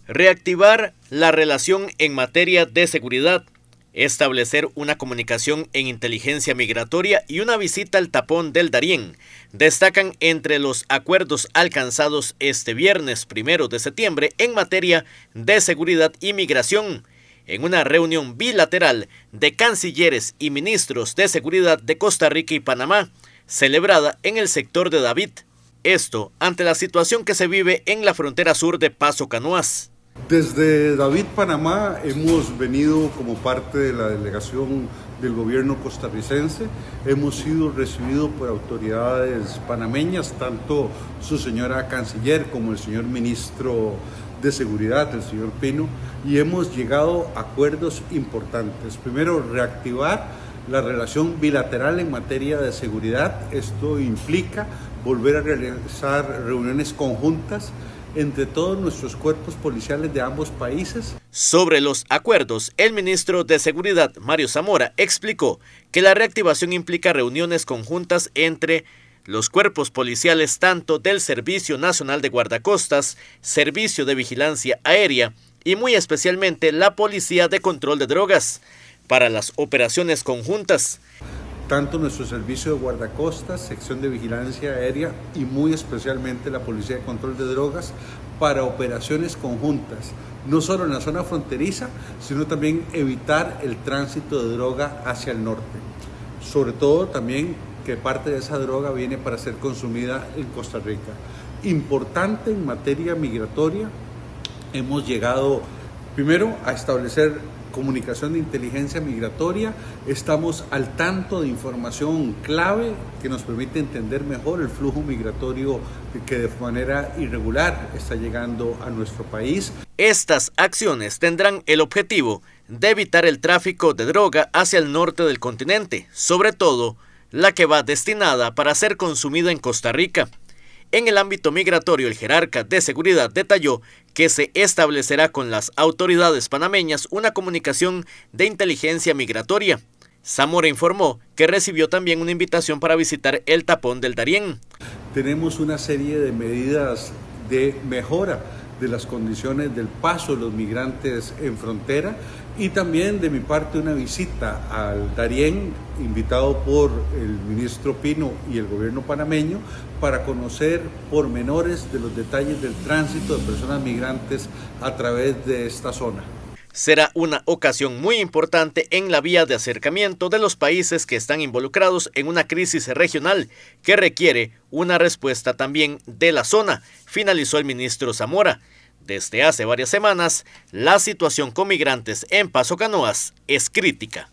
Reactivar la relación en materia de seguridad, establecer una comunicación en inteligencia migratoria y una visita al tapón del Darién destacan entre los acuerdos alcanzados este viernes 1 de septiembre en materia de seguridad y migración, en una reunión bilateral de cancilleres y ministros de seguridad de Costa Rica y Panamá, celebrada en el sector de David. Esto ante la situación que se vive en la frontera sur de Paso Canoas. Desde David, Panamá, hemos venido como parte de la delegación del gobierno costarricense. Hemos sido recibidos por autoridades panameñas, tanto su señora canciller como el señor ministro de Seguridad, el señor Pino, y hemos llegado a acuerdos importantes. Primero, reactivar la relación bilateral en materia de seguridad. Esto implica volver a realizar reuniones conjuntas entre todos nuestros cuerpos policiales de ambos países. Sobre los acuerdos, el ministro de Seguridad, Mario Zamora, explicó que la reactivación implica reuniones conjuntas entre los cuerpos policiales tanto del Servicio Nacional de Guardacostas, Servicio de Vigilancia Aérea y muy especialmente la Policía de Control de Drogas, para las operaciones conjuntas. Tanto nuestro servicio de guardacostas, sección de vigilancia aérea y muy especialmente la Policía de Control de Drogas para operaciones conjuntas, no solo en la zona fronteriza, sino también evitar el tránsito de droga hacia el norte. Sobre todo también que parte de esa droga viene para ser consumida en Costa Rica. Importante en materia migratoria, hemos llegado primero a establecer comunicación de inteligencia migratoria. Estamos al tanto de información clave que nos permite entender mejor el flujo migratorio que de manera irregular está llegando a nuestro país. Estas acciones tendrán el objetivo de evitar el tráfico de droga hacia el norte del continente, sobre todo la que va destinada para ser consumida en Costa Rica. En el ámbito migratorio, el jerarca de seguridad detalló que se establecerá con las autoridades panameñas una comunicación de inteligencia migratoria. Zamora informó que recibió también una invitación para visitar el tapón del Darién. Tenemos una serie de medidas de mejora de las condiciones del paso de los migrantes en frontera y también de mi parte una visita al Darién, invitado por el ministro Pino y el gobierno panameño para conocer pormenores de los detalles del tránsito de personas migrantes a través de esta zona. Será una ocasión muy importante en la vía de acercamiento de los países que están involucrados en una crisis regional que requiere una respuesta también de la zona, finalizó el ministro Zamora. Desde hace varias semanas, la situación con migrantes en Paso Canoas es crítica.